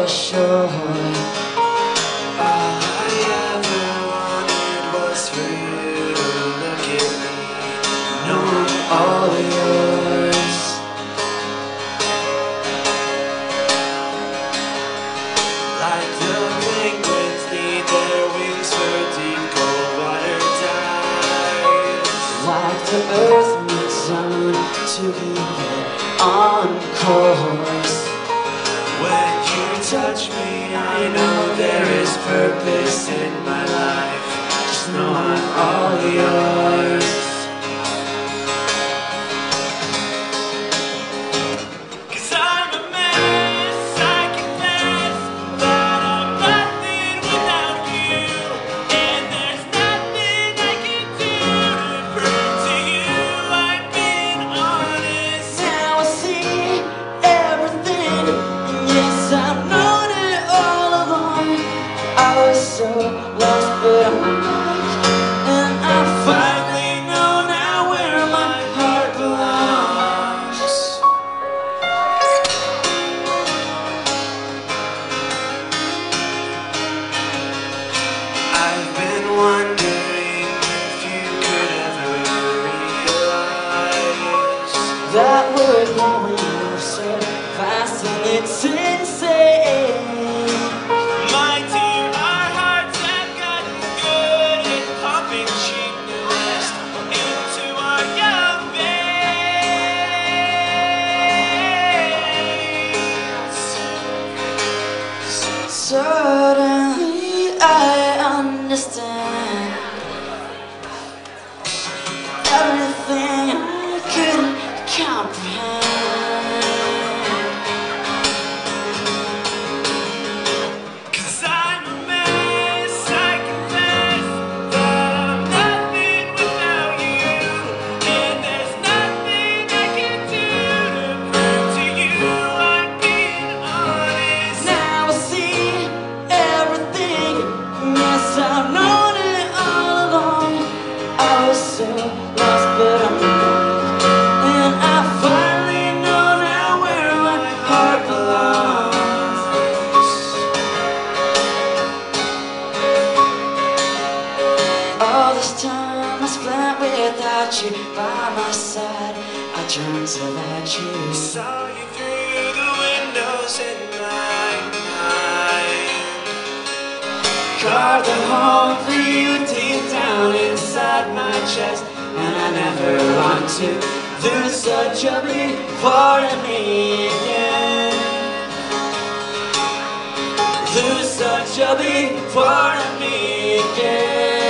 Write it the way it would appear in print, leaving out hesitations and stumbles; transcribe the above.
for sure. All I ever wanted was for you to look at me, know I'm all yours. Like the penguins need their wings for deep cold water dives. Like the earth needs someone to keep it on course. When you touch me, I know there is purpose in my life. Just know I'm all yours. 'Cause I'm a mess, I confess that I'm nothing without you. And there's nothing I can do to prove to you I've been honest. Now I see everything, and yes, I've known it all along. I was so lost, but I'm back, and I finally know now where my heart belongs. I've been wondering if you could ever realize That we're going so fast and it's insane. my dear, our hearts have gotten good at pumping cheap new rest into our young veins. Suddenly I understand everything I couldn't comprehend. 'Cause I'm a mess, I confess that I'm nothing without you. And there's nothing I can do to prove to you I'm being honest. Now I see everything, yes, I've known it all along. I was so lost, but I'm back, and I finally know now where my heart belongs. All this time I spent without you by my side, I dreamt about you. Saw you through the windows in my mind. Carved a home for you deep down inside my chest, and I never want to lose such a big part of me again. Lose such a big part of me again.